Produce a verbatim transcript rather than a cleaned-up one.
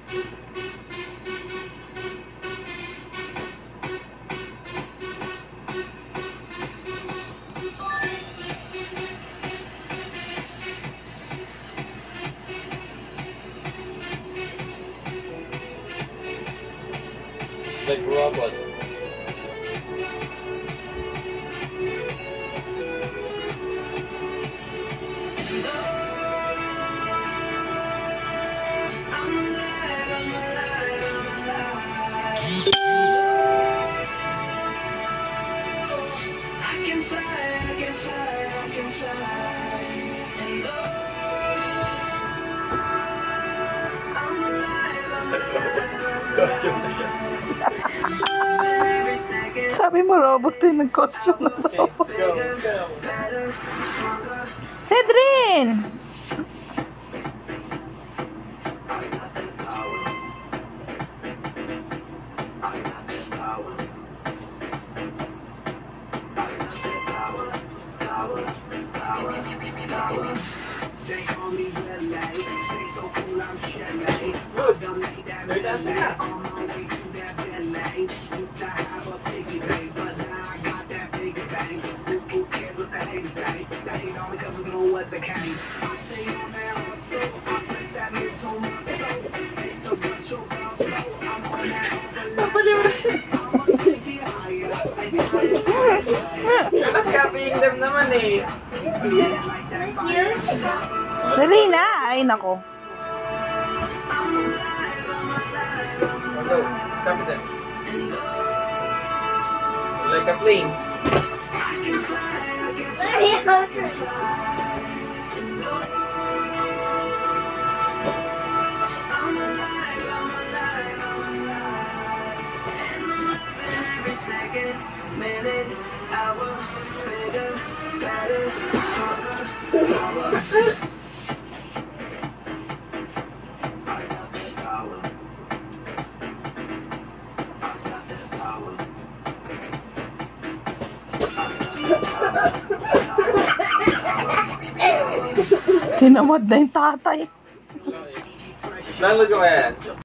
Like robot. Costume na siya. Sabi mo robot din, nag-costume na robot. Cedrin! They call me Red Light, stay so cool, I'm Chevy. Don't like that red light, on my way to that red light. Used to have a piggy bank, but now I got that piggy bank. Who, who cares what the haters say? They hate on me cause we know what they can. I stay on that hustle, I flex that lift on my soul. Hate to rush your girl slow, I'm on that overload. I'ma take it higher, like higher. Nas-copying them naman eh. Dali na! Ay, nako. Hello, copy that. Like a plane. Minute, hour, bigger, better, stronger, power. I got that power. I got that power. Tinamad na yung tatay. Nalagay ko yan.